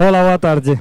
Hola, boa tarde.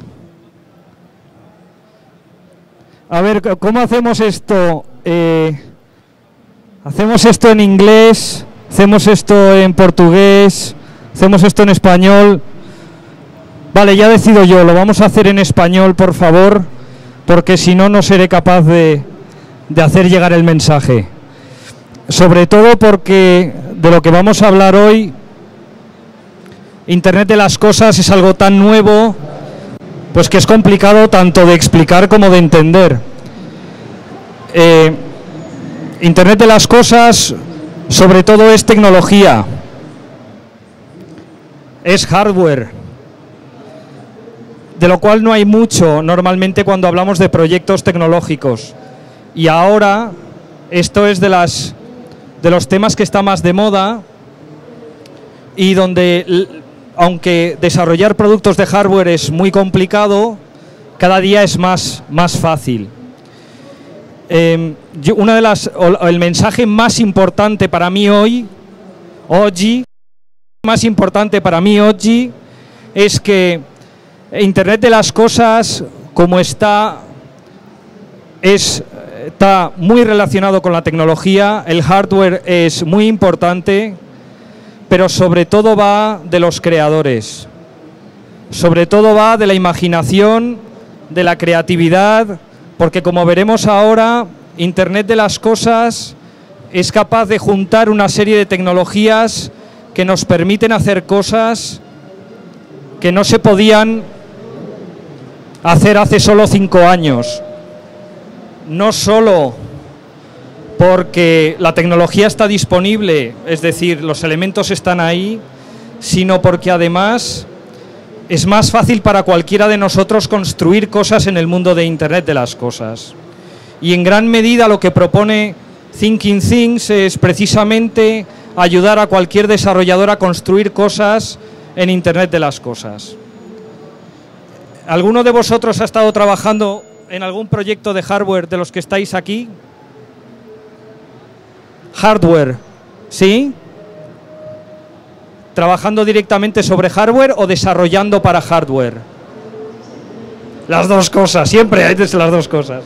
A ver, ¿cómo hacemos esto? ¿Hacemos esto en inglés? ¿Hacemos esto en portugués? ¿Hacemos esto en español? Vale, ya decido yo, lo vamos a hacer en español, por favor, porque si no, no seré capaz de hacer llegar el mensaje. Sobre todo porque de lo que vamos a hablar hoy, Internet de las cosas es algo tan nuevo, pues que es complicado tanto de explicar como de entender. Internet de las cosas, sobre todo, es tecnología, es hardware, de lo cual no hay mucho normalmente cuando hablamos de proyectos tecnológicos. Y ahora esto es de los temas que está más de moda y donde, aunque desarrollar productos de hardware es muy complicado, cada día es más fácil. El mensaje más importante para mí hoy, es que Internet de las cosas, como está muy relacionado con la tecnología, el hardware es muy importante, pero sobre todo va de los creadores, sobre todo va de la imaginación, de la creatividad, porque como veremos ahora, Internet de las cosas es capaz de juntar una serie de tecnologías que nos permiten hacer cosas que no se podían hacer hace solo 5 años. No solo porque la tecnología está disponible, es decir, los elementos están ahí, sino porque además es más fácil para cualquiera de nosotros construir cosas en el mundo de Internet de las cosas. Y en gran medida lo que propone Thinking Things es precisamente ayudar a cualquier desarrollador a construir cosas en Internet de las cosas. ¿Alguno de vosotros ha estado trabajando en algún proyecto de hardware de los que estáis aquí? Hardware, ¿sí? ¿Trabajando directamente sobre hardware o desarrollando para hardware? Las dos cosas, siempre hay las dos cosas.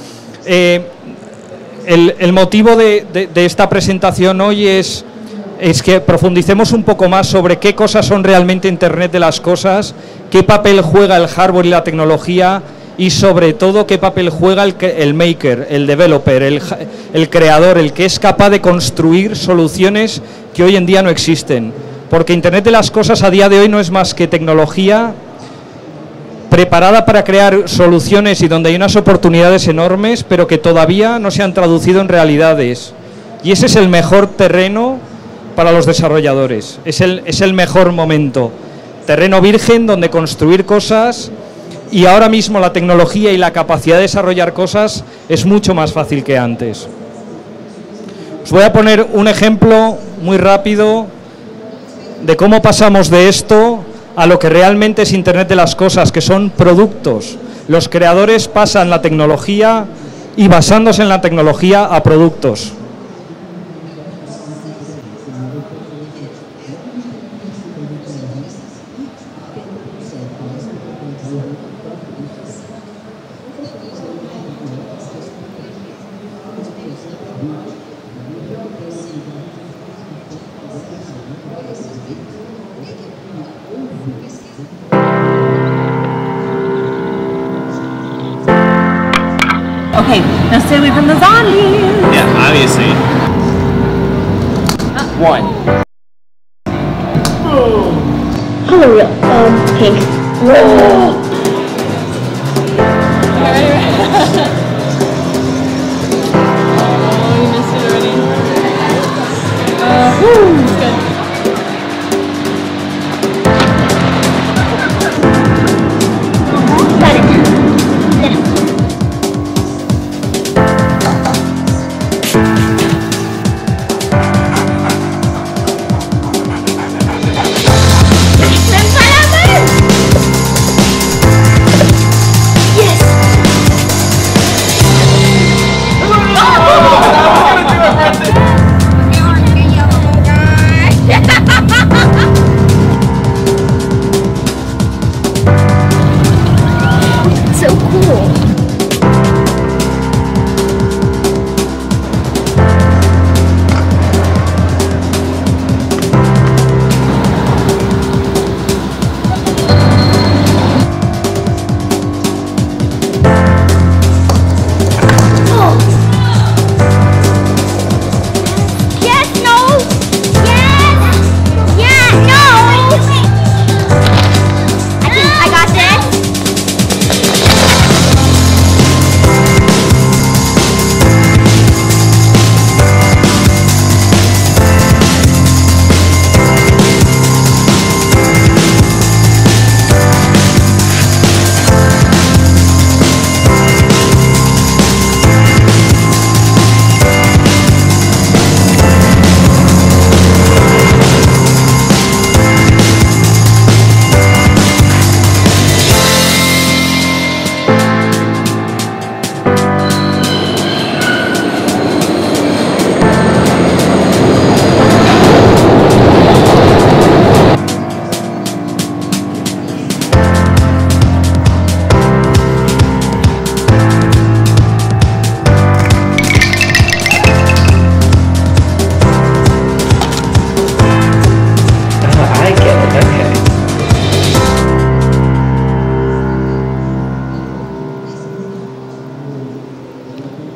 El motivo de esta presentación hoy es que profundicemos un poco más sobre qué cosas son realmente Internet de las cosas, qué papel juega el hardware y la tecnología, y sobre todo qué papel juega el maker, el developer, el creador, el que es capaz de construir soluciones que hoy en día no existen. Porque Internet de las cosas a día de hoy no es más que tecnología preparada para crear soluciones y donde hay unas oportunidades enormes, pero que todavía no se han traducido en realidades. Y ese es el mejor terreno para los desarrolladores, es el mejor momento. Terreno virgen donde construir cosas. Y ahora mismo la tecnología y la capacidad de desarrollar cosas es mucho más fácil que antes. Os voy a poner un ejemplo muy rápido de cómo pasamos de esto a lo que realmente es Internet de las cosas, que son productos. Los creadores pasan la tecnología y basándose en la tecnología a productos. Okay, now stay away from the zombies. Yeah, obviously. One. Hello, Pink. Whoa. Oh, you missed it already. It's good. Got it.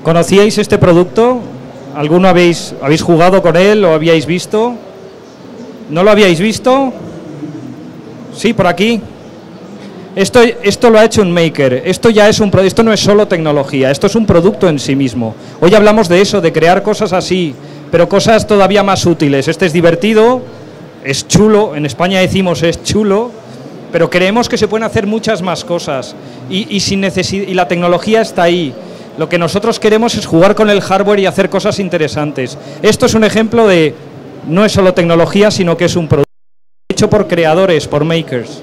¿Conocíais este producto? ¿Alguno habéis jugado con él? ¿Lo habíais visto? ¿No lo habíais visto? Sí, por aquí. Esto lo ha hecho un maker. Esto ya es esto no es solo tecnología, esto es un producto en sí mismo. Hoy hablamos de eso, de crear cosas así, pero cosas todavía más útiles. Este es divertido, es chulo, en España decimos es chulo, pero creemos que se pueden hacer muchas más cosas y la tecnología está ahí. Lo que nosotros queremos es jugar con el hardware y hacer cosas interesantes. Esto es un ejemplo de, no es solo tecnología, sino que es un producto hecho por creadores, por makers.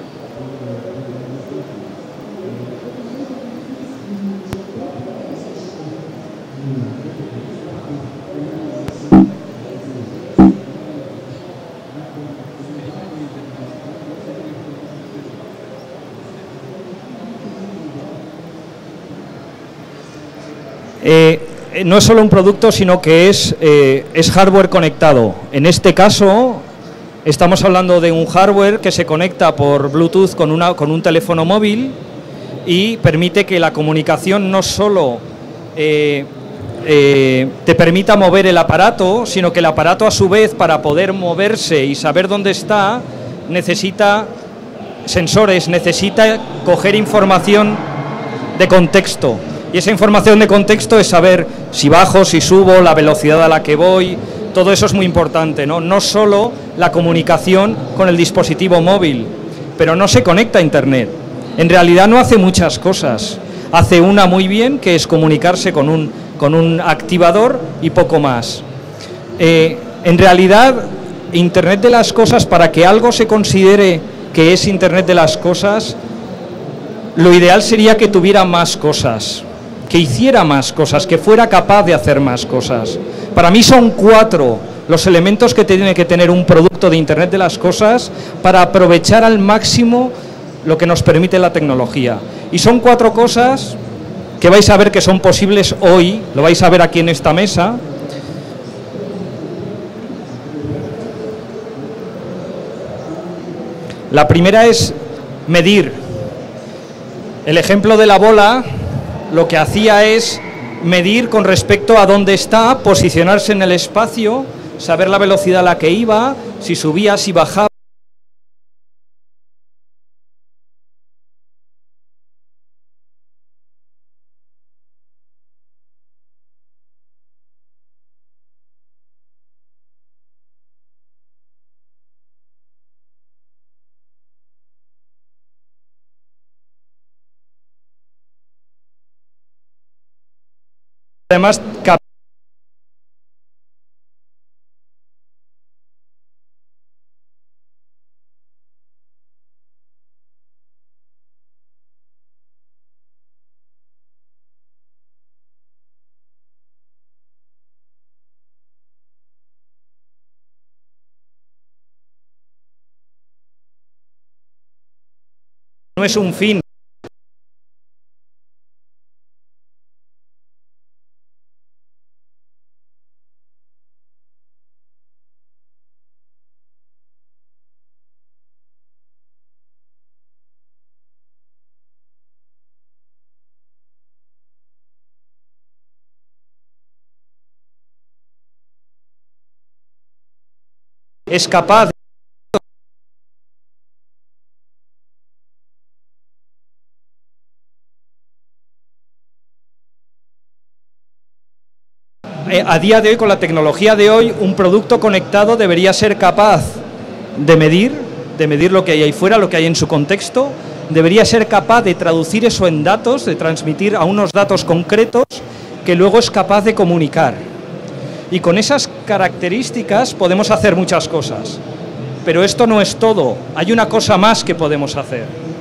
No es solo un producto, sino que es hardware conectado. En este caso, estamos hablando de un hardware que se conecta por Bluetooth con un teléfono móvil y permite que la comunicación no solo te permita mover el aparato, sino que el aparato a su vez, para poder moverse y saber dónde está, necesita sensores, necesita coger información de contexto. Y esa información de contexto es saber si bajo, si subo, la velocidad a la que voy. Todo eso es muy importante, ¿no? No solo la comunicación con el dispositivo móvil, pero no se conecta a Internet. En realidad no hace muchas cosas. Hace una muy bien, que es comunicarse con un activador y poco más. En realidad, Internet de las cosas, para que algo se considere que es Internet de las cosas, lo ideal sería que tuviera más cosas, que hiciera más cosas, que fuera capaz de hacer más cosas. Para mí son 4 los elementos que tiene que tener un producto de Internet de las cosas para aprovechar al máximo lo que nos permite la tecnología. Y son 4 cosas que vais a ver que son posibles hoy, lo vais a ver aquí en esta mesa. La primera es medir. El ejemplo de la bola lo que hacía es medir con respecto a dónde está, posicionarse en el espacio, saber la velocidad a la que iba, si subía, si bajaba. Además, no es un fin. Es capaz a día de hoy, con la tecnología de hoy, un producto conectado debería ser capaz de medir lo que hay ahí fuera, lo que hay en su contexto, debería ser capaz de traducir eso en datos, de transmitir a unos datos concretos que luego es capaz de comunicar. Y con esas características podemos hacer muchas cosas. Pero esto no es todo, hay una cosa más que podemos hacer.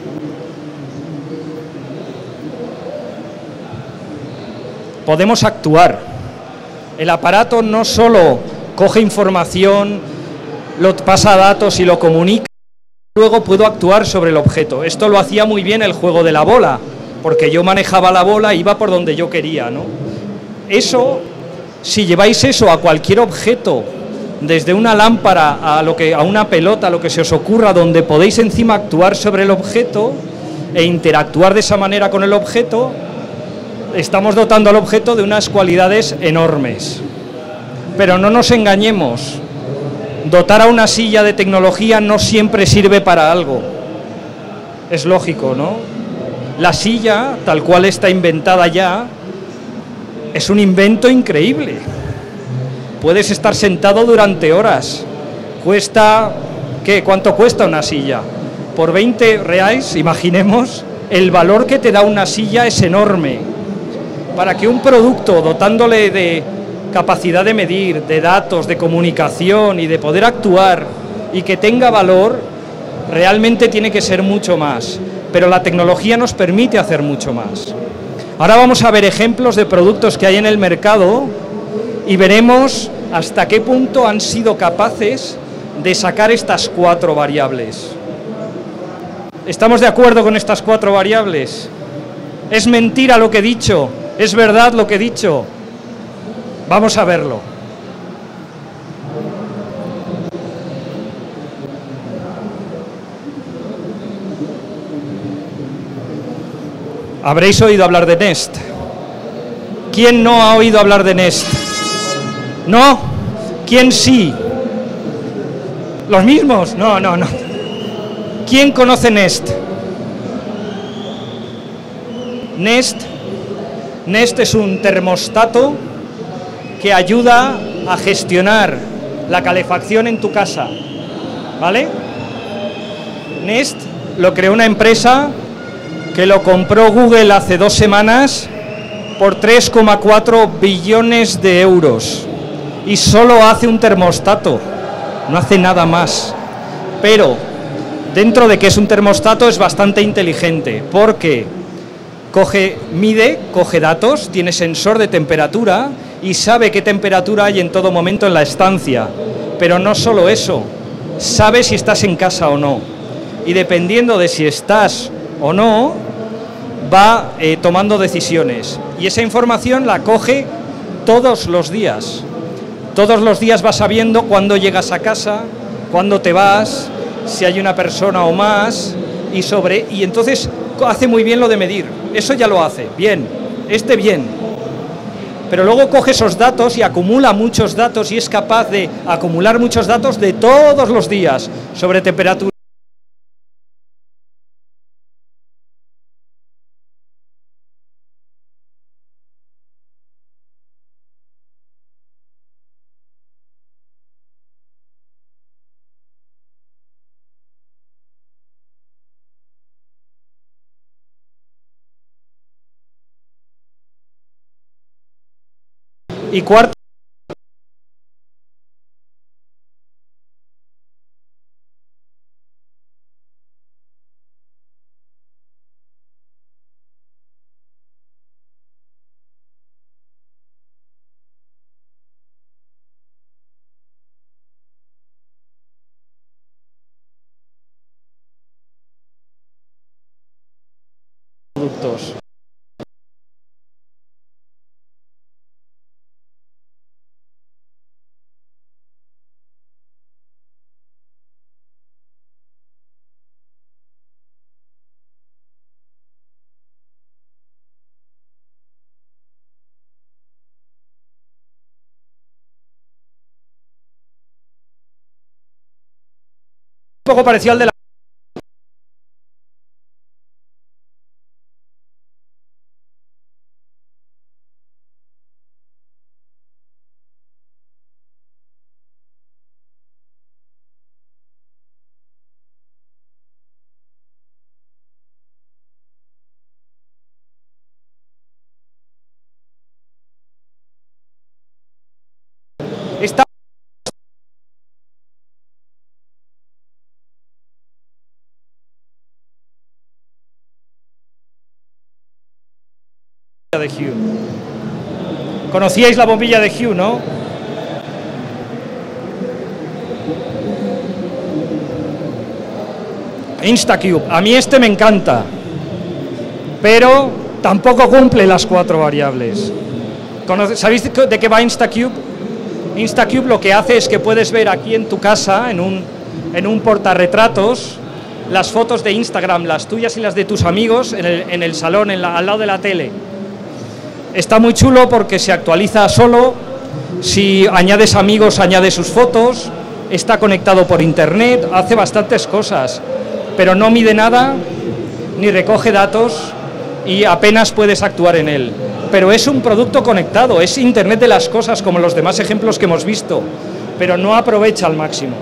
Podemos actuar. El aparato no solo coge información, lo pasa a datos y lo comunica, luego puedo actuar sobre el objeto. Esto lo hacía muy bien el juego de la bola, porque yo manejaba la bola e iba por donde yo quería, ¿no? Eso, si lleváis eso a cualquier objeto, desde una lámpara a una pelota, lo que se os ocurra, donde podéis encima actuar sobre el objeto e interactuar de esa manera con el objeto, estamos dotando al objeto de unas cualidades enormes. Pero no nos engañemos, dotar a una silla de tecnología no siempre sirve para algo. Es lógico, ¿no? La silla, tal cual está inventada ya, es un invento increíble. Puedes estar sentado durante horas. Cuesta, ¿qué? ¿Cuánto cuesta una silla? Por 20 reais, imaginemos, el valor que te da una silla es enorme. Para que un producto, dotándole de capacidad de medir, de datos, de comunicación y de poder actuar y que tenga valor, realmente tiene que ser mucho más. Pero la tecnología nos permite hacer mucho más. Ahora vamos a ver ejemplos de productos que hay en el mercado y veremos hasta qué punto han sido capaces de sacar estas 4 variables. ¿Estamos de acuerdo con estas 4 variables? ¿Es mentira lo que he dicho? ¿Es verdad lo que he dicho? Vamos a verlo. Habréis oído hablar de Nest. ¿Quién no ha oído hablar de Nest? ¿No? ¿Quién sí? ¿Los mismos? No. ¿Quién conoce Nest? Nest es un termostato que ayuda a gestionar la calefacción en tu casa, ¿vale? Nest lo creó una empresa que lo compró Google hace 2 semanas por 3,4 billones de euros y solo hace un termostato, no hace nada más. Pero dentro de que es un termostato es bastante inteligente porque coge datos, tiene sensor de temperatura y sabe qué temperatura hay en todo momento en la estancia. Pero no solo eso, sabe si estás en casa o no. Y dependiendo de si estás o no, va tomando decisiones. Y esa información la coge todos los días. Todos los días va sabiendo cuándo llegas a casa, cuándo te vas, si hay una persona o más, y entonces hace muy bien lo de medir. Eso ya lo hace, bien, bien. Pero luego coge esos datos y acumula muchos datos y es capaz de acumular muchos datos de todos los días sobre temperatura. Y cuarto, productos. Un poco parecido al de esta de Hue. Conocíais la bombilla de Hue, ¿no? Instacube. A mí me encanta, pero tampoco cumple las 4 variables. ¿Sabéis de qué va Instacube? Instacube lo que hace es que puedes ver aquí en tu casa, en un portarretratos, las fotos de Instagram, las tuyas y las de tus amigos, en el salón, al lado de la tele. Está muy chulo porque se actualiza solo, si añades amigos, añade sus fotos, está conectado por internet, hace bastantes cosas, pero no mide nada, ni recoge datos y apenas puedes actuar en él. Pero es un producto conectado, es Internet de las cosas como los demás ejemplos que hemos visto, pero no aprovecha al máximo.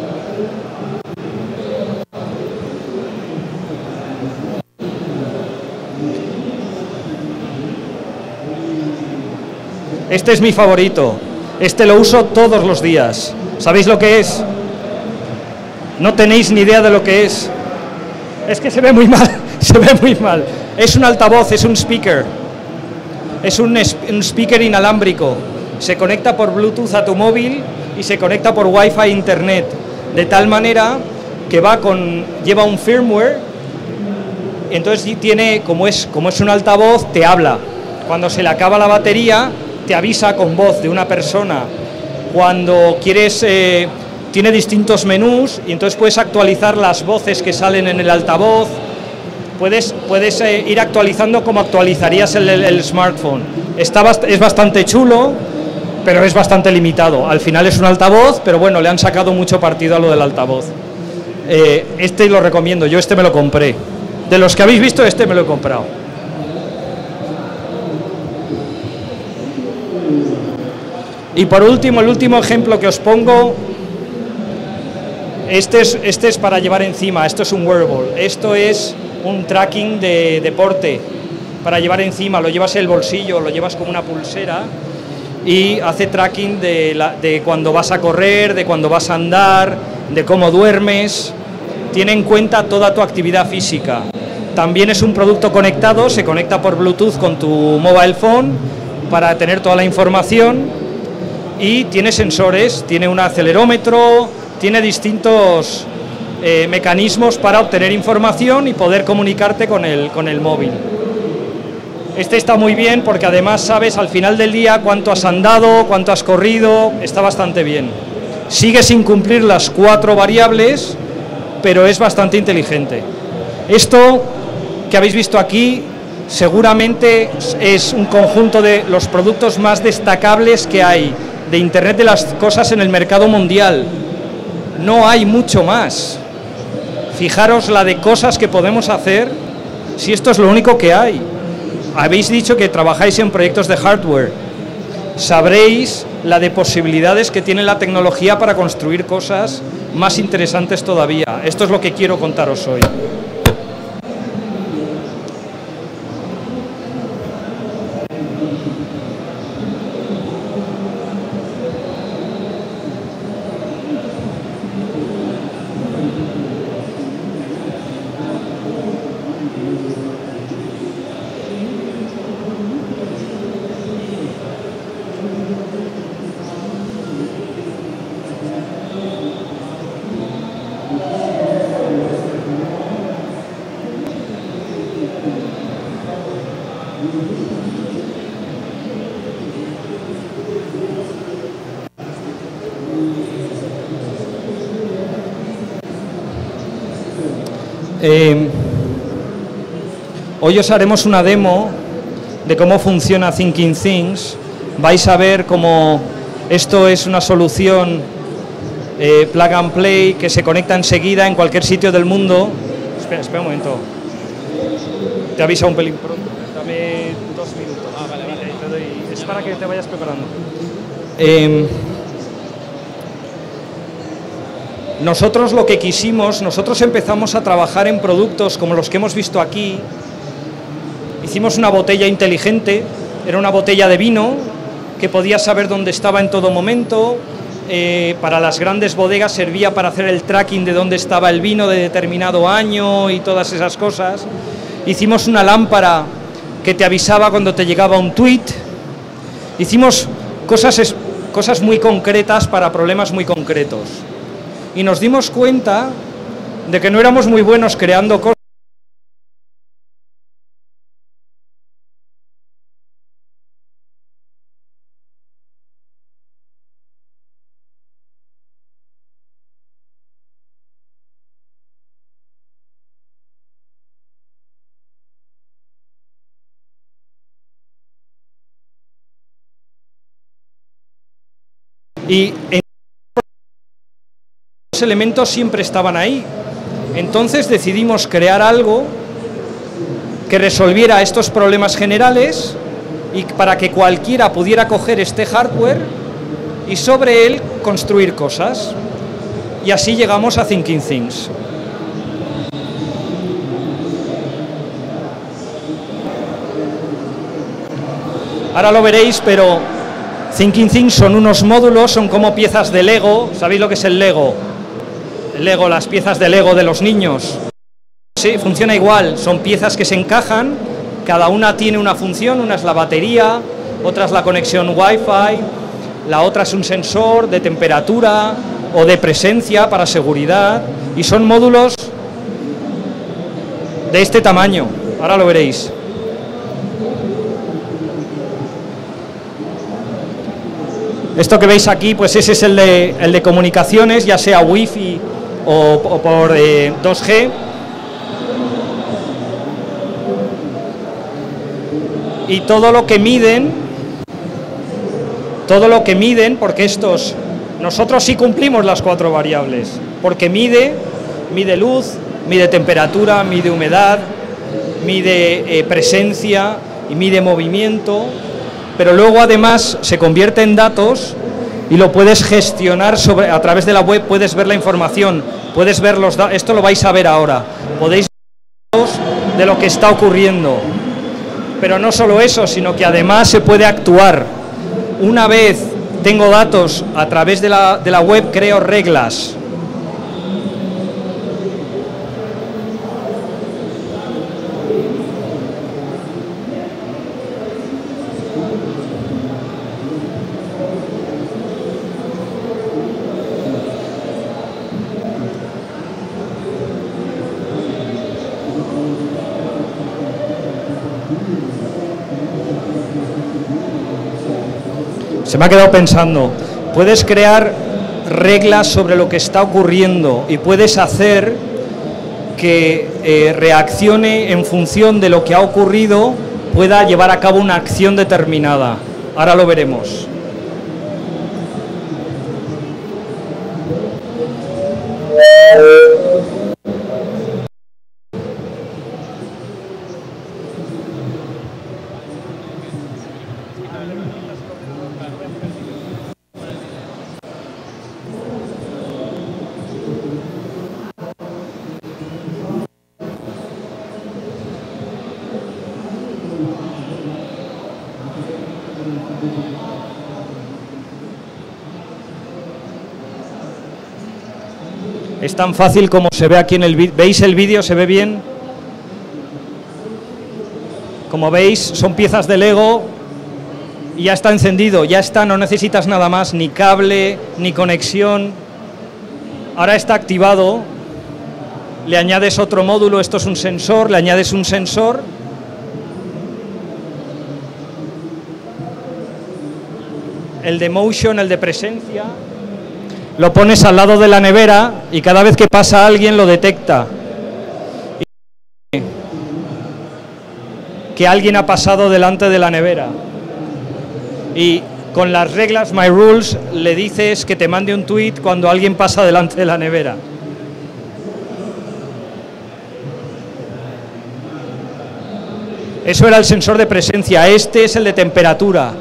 Este es mi favorito, este lo uso todos los días. ¿Sabéis lo que es? No tenéis ni idea de lo que es. Es que se ve muy mal, se ve muy mal. Es un altavoz, es un speaker. Es un speaker inalámbrico. Se conecta por Bluetooth a tu móvil y se conecta por Wi-Fi a Internet. De tal manera que lleva un firmware. Entonces tiene, como es un altavoz, te habla. Cuando se le acaba la batería, te avisa con voz de una persona. Cuando quieres, tiene distintos menús y entonces puedes actualizar las voces que salen en el altavoz. Puedes ir actualizando como actualizarías el smartphone. Es bastante chulo, pero es bastante limitado. Al final es un altavoz, pero bueno, le han sacado mucho partido a lo del altavoz. Este lo recomiendo, yo este me lo compré. De los que habéis visto, este me lo he comprado. Y por último, el último ejemplo que os pongo, este es para llevar encima, esto es un wearable, esto es un tracking de deporte para llevar encima, lo llevas en el bolsillo, lo llevas como una pulsera y hace tracking de cuando vas a correr, de cuando vas a andar, de cómo duermes, tiene en cuenta toda tu actividad física. También es un producto conectado, se conecta por Bluetooth con tu mobile phone para tener toda la información. Y tiene sensores, tiene un acelerómetro, tiene distintos mecanismos para obtener información y poder comunicarte con el móvil. Este está muy bien porque además sabes al final del día cuánto has andado, cuánto has corrido, está bastante bien. Sigue sin cumplir las 4 variables, pero es bastante inteligente. Esto que habéis visto aquí seguramente es un conjunto de los productos más destacables que hay de Internet de las cosas en el mercado mundial. No hay mucho más. Fijaros la de cosas que podemos hacer si esto es lo único que hay. Habéis dicho que trabajáis en proyectos de hardware. Sabréis la de posibilidades que tiene la tecnología para construir cosas más interesantes todavía. Esto es lo que quiero contaros hoy. Hoy os haremos una demo de cómo funciona Thinking Things. Vais a ver cómo esto es una solución plug and play que se conecta enseguida en cualquier sitio del mundo. Espera un momento. Te avisa un pelín pronto. Dame 2 minutos. Vale. Es para que te vayas preparando. Nosotros lo que quisimos, nosotros empezamos a trabajar en productos como los que hemos visto aquí. Hicimos una botella inteligente, era una botella de vino que podías saber dónde estaba en todo momento. Para las grandes bodegas servía para hacer el tracking de dónde estaba el vino de determinado año y todas esas cosas. Hicimos una lámpara que te avisaba cuando te llegaba un tweet. Hicimos cosas muy concretas para problemas muy concretos. Y nos dimos cuenta de que no éramos muy buenos creando cosas. Y los elementos siempre estaban ahí. Entonces decidimos crear algo que resolviera estos problemas generales y para que cualquiera pudiera coger este hardware y sobre él construir cosas. Y así llegamos a Thinking Things. Ahora lo veréis, pero Thinking Things son unos módulos, son como piezas de Lego. ¿Sabéis lo que es el Lego? El Lego, las piezas de Lego de los niños. Sí, funciona igual, son piezas que se encajan, cada una tiene una función, una es la batería, otra es la conexión Wi-Fi, la otra es un sensor de temperatura o de presencia para seguridad, y son módulos de este tamaño, ahora lo veréis. Esto que veis aquí, pues ese es el de comunicaciones, ya sea Wi-Fi o por 2G. Y todo lo que miden, porque nosotros sí cumplimos las 4 variables, porque mide luz, mide temperatura, mide humedad, mide presencia y mide movimiento, pero luego además se convierte en datos y lo puedes gestionar a través de la web, puedes ver la información, puedes ver los datos, esto lo vais a ver ahora, podéis ver datos de lo que está ocurriendo. Pero no solo eso, sino que además se puede actuar. Una vez tengo datos a través de la web, creo reglas. Se me ha quedado pensando, puedes crear reglas sobre lo que está ocurriendo y puedes hacer que reaccione en función de lo que ha ocurrido, pueda llevar a cabo una acción determinada. Ahora lo veremos. Es tan fácil como se ve aquí en el vídeo. ¿Veis el vídeo? ¿Se ve bien? Como veis, son piezas de Lego y ya está encendido, ya está, no necesitas nada más, ni cable, ni conexión. Ahora está activado, le añades otro módulo, esto es un sensor, le añades un sensor. El de motion, el de presencia, lo pones al lado de la nevera y cada vez que pasa alguien lo detecta. Que alguien ha pasado delante de la nevera. Y con las reglas My Rules le dices que te mande un tweet cuando alguien pasa delante de la nevera. Eso era el sensor de presencia, este es el de temperatura.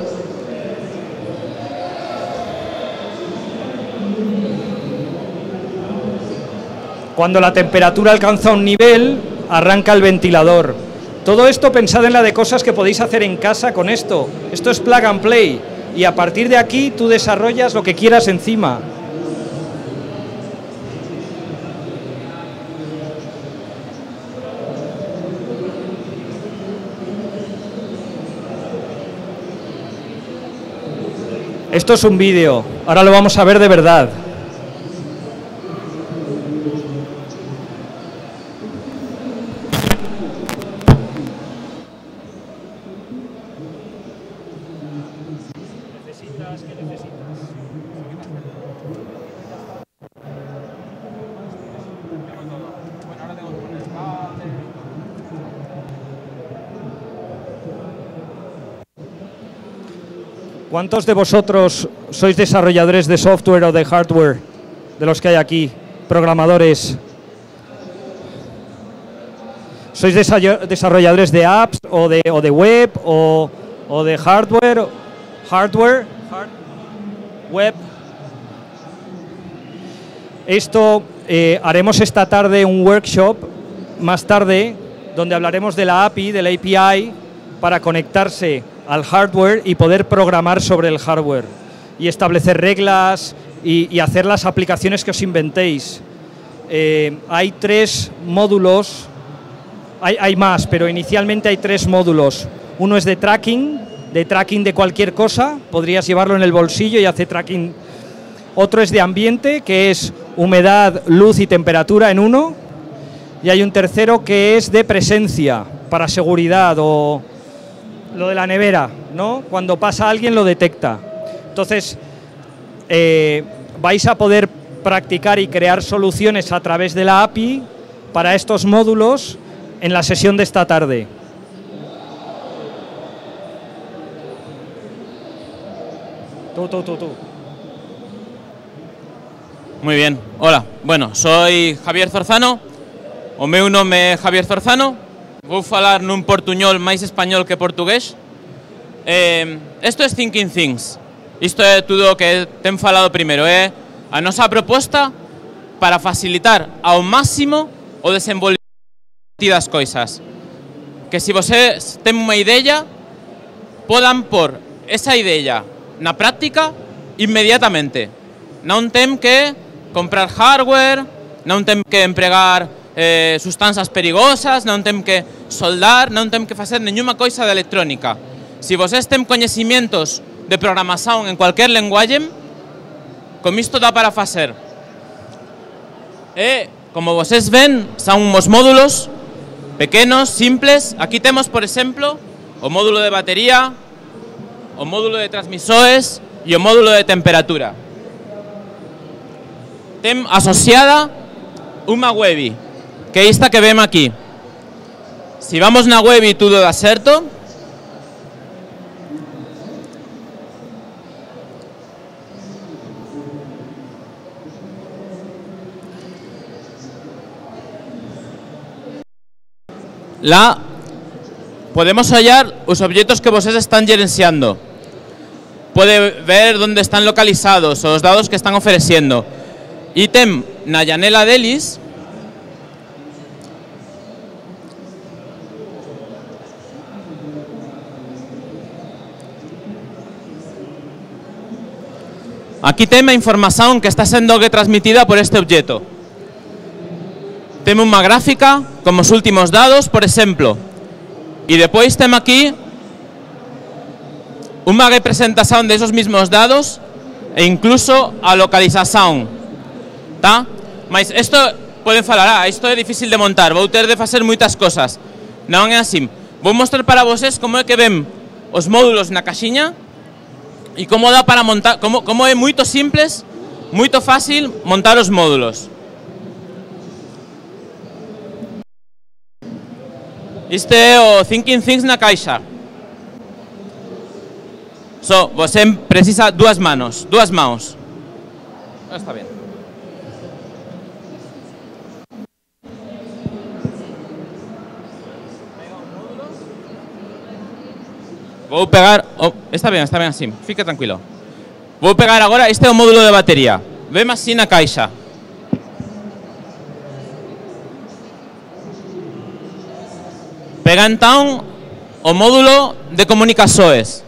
Cuando la temperatura alcanza un nivel, arranca el ventilador. Todo esto pensad en la de cosas que podéis hacer en casa con esto. Esto es plug and play. Y a partir de aquí tú desarrollas lo que quieras encima. Esto es un vídeo. Ahora lo vamos a ver de verdad. ¿Qué necesitas? Bueno, ahora tengo que poner cable. ¿Cuántos de vosotros sois desarrolladores de software o de hardware, de los que hay aquí, programadores? ¿Sois desarrolladores de apps o de web o de hardware? Web. Esto haremos esta tarde un workshop, más tarde, donde hablaremos de la API, de la API, para conectarse al hardware y poder programar sobre el hardware y establecer reglas y hacer las aplicaciones que os inventéis. Hay 3 módulos, hay más, pero inicialmente hay 3 módulos. Uno es de tracking de cualquier cosa, podrías llevarlo en el bolsillo y hacer tracking. Otro es de ambiente, que es humedad, luz y temperatura en uno. Y hay un tercero que es de presencia, para seguridad, o lo de la nevera, ¿no? Cuando pasa alguien lo detecta. Entonces, vais a poder practicar y crear soluciones a través de la API para estos módulos en la sesión de esta tarde. Tú. Muy bien, hola. Bueno, soy Javier Zorzano, o meu nome é Javier Zorzano. Vou falar nun portuñol máis español que portugués. Isto é Thinking Things. Isto é tudo o que ten falado primeiro. É a nosa proposta para facilitar ao máximo o desenvolvemento das coisas. Que se vocês ten unha idea, podan por esa idea na práctica inmediatamente. Non ten que comprar hardware, non ten que empregar sustancias perigosas, non ten que soldar, non ten que facer nenhuma coisa de electrónica. Se vocês ten coñecimientos de programación en cualquier lenguaje, con isto dá para facer. E, como vocês ven, son uns módulos pequenos, simples. Aquí temos, por exemplo, o módulo de batería, o módulo de transmisores e o módulo de temperatura. Ten asociada unha web, que é esta que vemos aquí. Se vamos na web e tudo dá certo, lá podemos hallar os objetos que vocês están gerenciando. Pode ver onde están localizados, os dados que están ofereciendo. E ten na llanela deles aquí ten a información que está sendo transmitida por este objeto. Ten unha gráfica como os últimos dados, por exemplo. E depois ten aquí unha representación de esos mismos dados e incluso a localización. Tá? Mas isto poden falar, isto é difícil de montar, vou ter de facer moitas cosas. Non é así. Vou mostrar para vocês como é que ven os módulos na caxiña e como dá para montar, como é moito simples, moito fácil montar os módulos. Este é o Thinking Things na caixa. Você precisa dúas mãos. Está bien. Vou pegar, está ben así, fique tranquilo. Vou pegar agora, este é o módulo de batería. Vem así na caixa. Pega então o módulo de comunicações.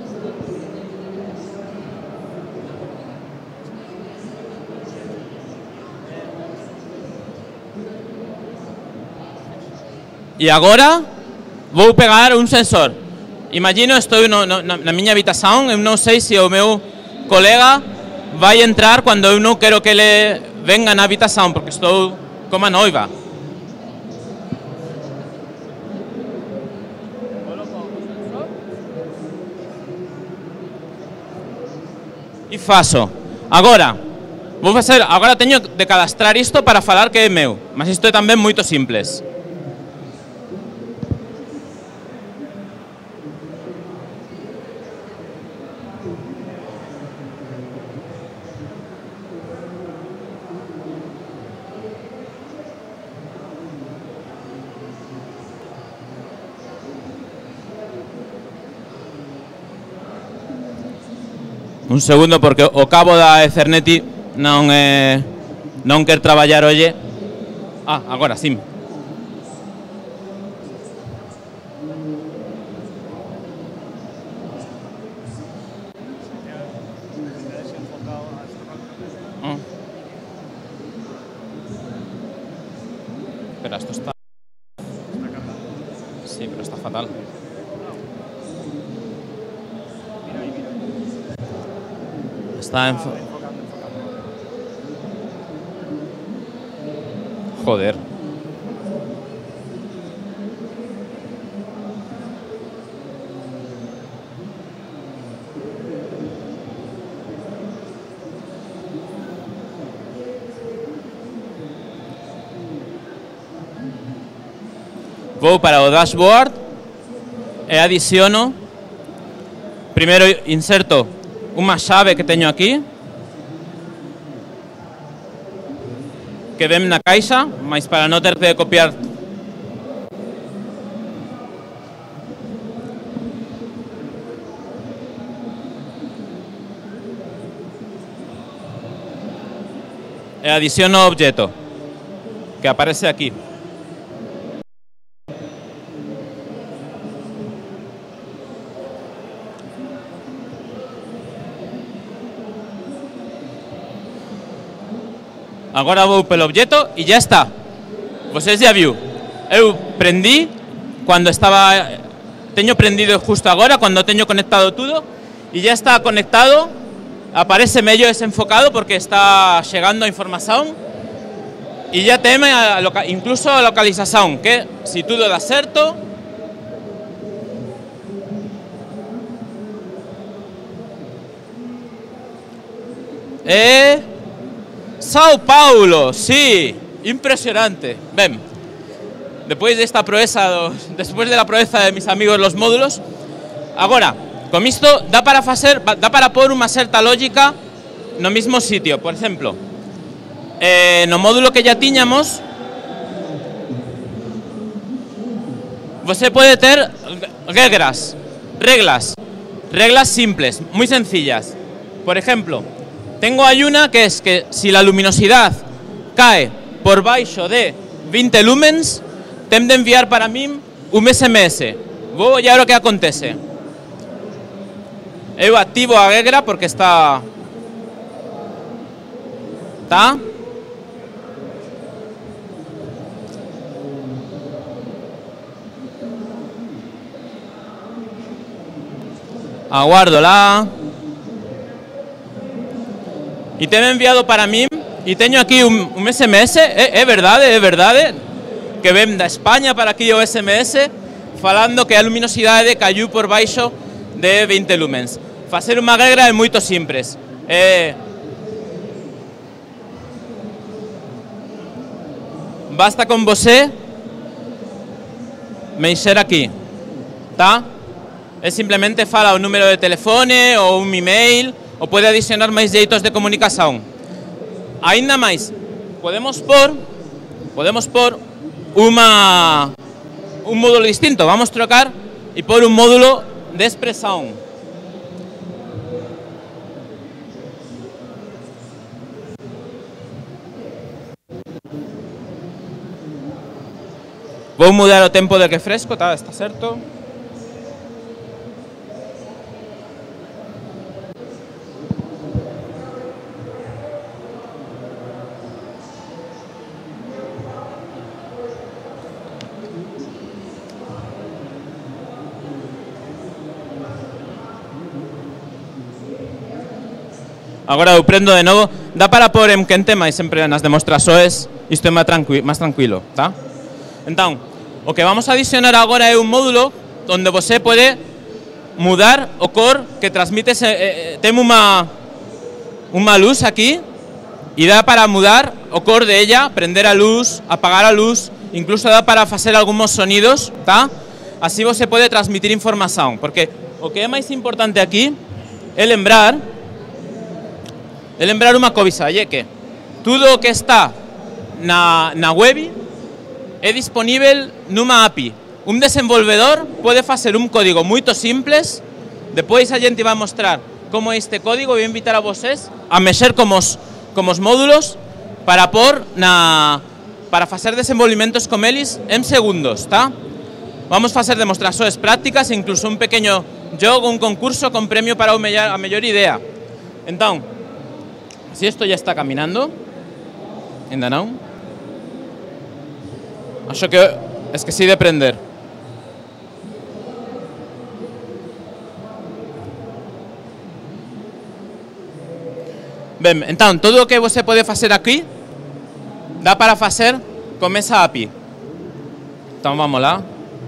E agora vou pegar un sensor. Imagino, estou na miña habitación, eu non sei se o meu colega vai entrar cando eu non quero que ele venga na habitación, porque estou como a noiva. E faço. Agora teño de cadastrar isto para falar que é meu, mas isto é tamén moito simples. Un segundo, porque o cabo da Ethernet non quer traballar hoxe. Ah, agora sí. Espera, esto está... Sí, pero está fatal. Está enfocado. Joder. Vou para o dashboard e adiciono. Primeiro inserto unha chave que teño aquí, que ven na caixa, mas para non ter que copiar. E adiciono o objeto que aparece aquí. Agora vou pelo objeto e ya está. Vocês já viu. Eu prendí cando estaba... Teño prendido justo agora, cando teño conectado tudo, e ya está conectado. Aparece medio desenfocado porque está chegando a información. E ya teme incluso a localización, que si tudo dá certo... Sao Paulo, sí, impresionante. Ben, despois desta proeza, despois de la proeza de mis amigos los módulos, agora, con isto dá para pôr unha certa lógica no mismo sitio. Por exemplo, no módulo que ya tiñamos, você pode ter reglas simples, moi sencillas. Por ejemplo, tengo ahí una que es que si la luminosidad cae por baixo de 20 lumens, tem de enviar para mí un SMS. Vou ollar o que acontece. Eu activo a regra porque está... Aguárdola. E te he enviado para mí, e teño aquí un SMS, é verdade, que ven da España para aquí o SMS, falando que a luminosidade cayó por baixo de 20 lumens. Facer unha regra é moito simples. Basta con você mexer aquí, tá? É simplemente fala o número de telefone ou un email, ou pode adicionar máis xeitos de comunicación. Ainda máis, podemos pôr un módulo distinto. Vamos trocar e pôr un módulo de expresión. Vou mudar o tempo de refresco, está certo? Agora eu prendo de novo. Dá para pôr en quente, mas sempre nas demostrações isto é máis tranquilo, tá? Então, o que vamos a adicionar agora é un módulo onde você pode mudar o cor que transmite. Ten unha luz aquí e dá para mudar o cor de ella, prender a luz, apagar a luz, incluso dá para facer algúns sonidos, tá? Así você pode transmitir información, porque o que é máis importante aquí é lembrar unha cousa, é que tudo o que está na web é disponível numa API. Un desenvolvedor pode facer un código moito simples, depois a gente vai mostrar como este código, voy a invitar a vosotros a mexer como os módulos para hacer desenvolvimientos con elis en segundos, ¿está? Vamos a hacer demostraciones prácticas, incluso un pequeño juego, un concurso con premio para a mejor idea. Entonces, si esto ya está caminando, ainda no. Acho que es que sí de prender. Ben, entonces, todo lo que você puede hacer aquí da para hacer con esa API. Entonces, vamos lá.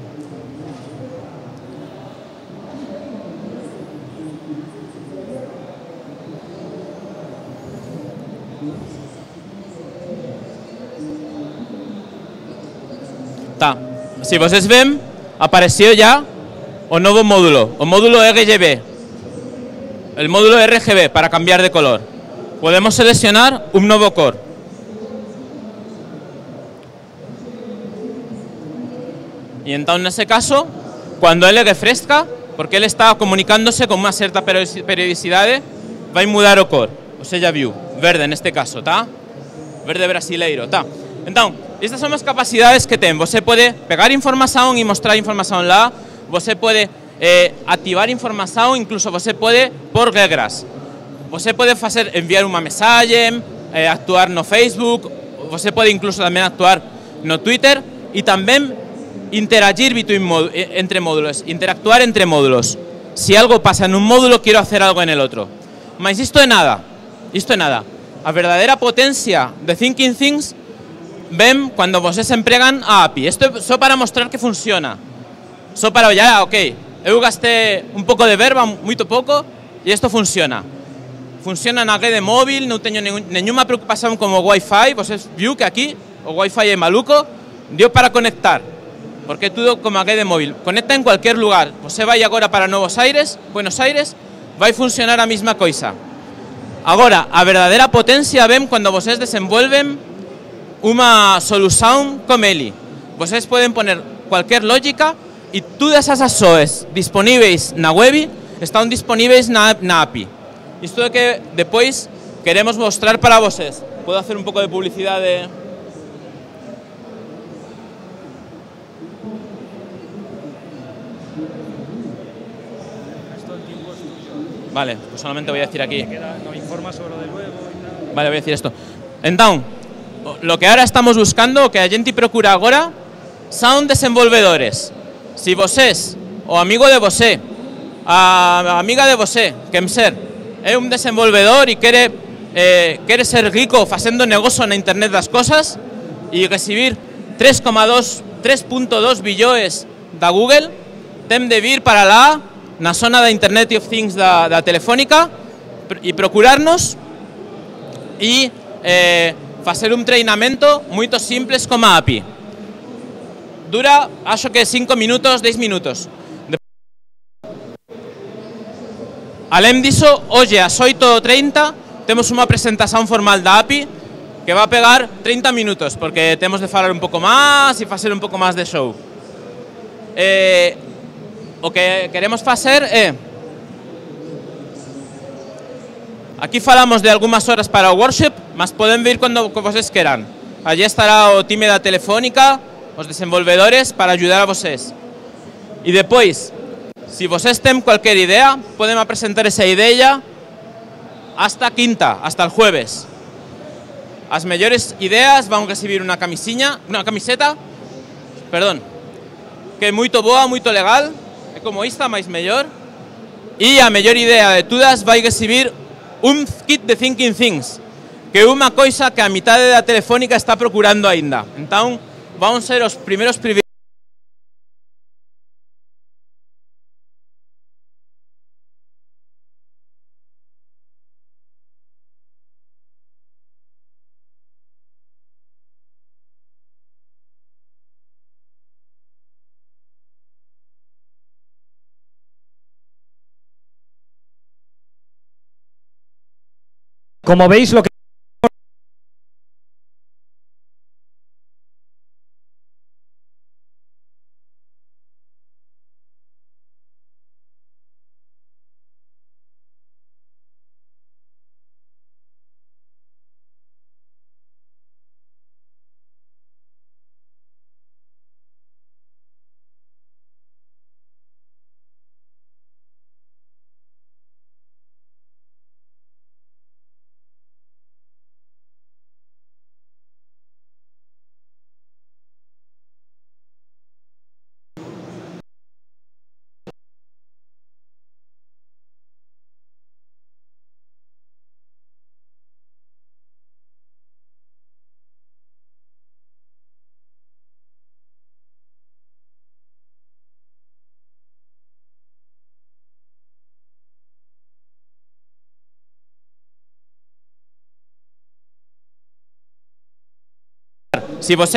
Tá. Si vocês ven, apareció ya un nuevo módulo, o módulo RGB. El módulo RGB para cambiar de color. Podemos seleccionar un nuevo core. Y entonces en ese caso, cuando él refresca, porque él está comunicándose con una cierta periodicidad, va a mudar o core. O sea, ya view, verde en este caso, ¿tá? Verde brasileiro, ¿tá? Entonces, estas son las capacidades que ten. Você puede pegar información y mostrar información lá. Você puede activar información, incluso você puede por regras. Você puede enviar una mensaje, actuar no Facebook, você puede incluso también actuar no Twitter y también interagir entre módulos, interactuar entre módulos. Si algo pasa en un módulo, quiero hacer algo en el otro. Mas esto es nada. La verdadera potencia de Thinking Things ven cuando vocês empregan a API. Esto es solo para mostrar que funciona. Solo para, ya, ok, eu gasté un poco de verba, muy poco, y esto funciona. Funciona na rede móvil, no tengo ninguna preocupación como Wi-Fi. Vocês viu que aquí o Wi-Fi es maluco, dio para conectar, porque todo como a rede móvil. Conecta en cualquier lugar. Você vai agora para Buenos Aires, vai funcionar a misma coisa. Ahora, a verdadera potencia ven cuando vocês desenvolven una solución como Eli. Vocês pueden poner cualquier lógica y todas esas SOEs disponibles na web están disponibles na API. Esto es que después queremos mostrar para vocês. Puedo hacer un poco de publicidad de... Vale, pues solamente voy a decir aquí. No informa sobre lo de luego y tal. Vale, voy a decir esto. Entonces, lo que ahora estamos buscando, o que a gente procura ahora, son desenvolvedores. Si vocês, o amigo de você, a amiga de você, que es un desenvolvedor y quiere ser rico haciendo negocio en Internet das cosas y recibir 3.2 billones de Google, tem de vir para lá, na zona de Internet of Things da Telefónica, y procurarnos y hacer un treinamento muy simples como API. Dura, acho que 5 minutos, 10 minutos. Além disso, hoy a las 8:30 tenemos una presentación formal de API que va a pegar 30 minutos, porque tenemos de hablar un poco más y hacer un poco más de show. Lo que queremos hacer es... Aquí falamos de algunas horas para el workshop, mas pueden vir cuando vocês quieran. Allí estará o time da Telefónica, os desenvolvedores, para ayudar a vocês. Y después, si vocês ten cualquier idea, pueden presentar esa idea hasta quinta, hasta el jueves. Las mejores ideas van a recibir una camiseta, que es muy boa, muy legal, es como esta, mais mellor. Y a mejor idea de todas va a recibir un kit de Thinking Things, que es una cosa que a mitad de la Telefónica está procurando ainda. Entonces, vamos a ser los primeros privilegiados. Como veis, lo que Si você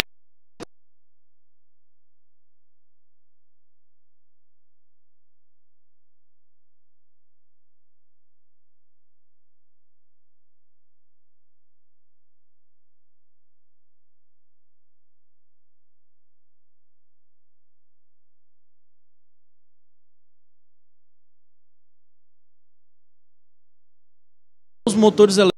os motores elétricos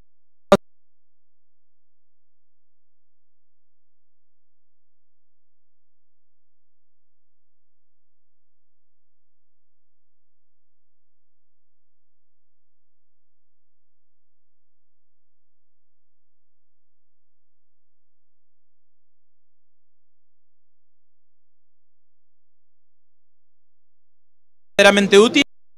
verdaderamente útil.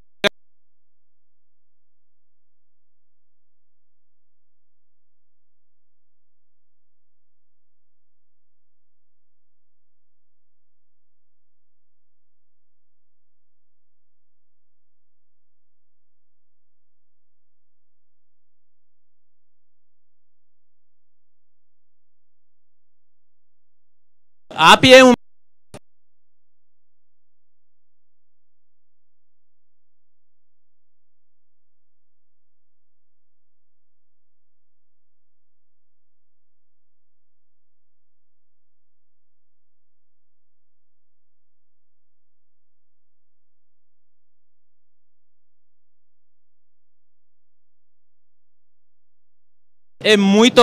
A API é muito.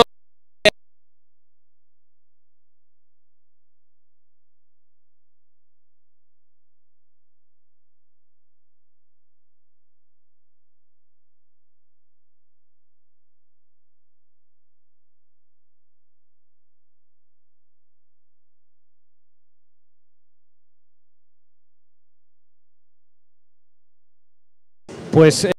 Pues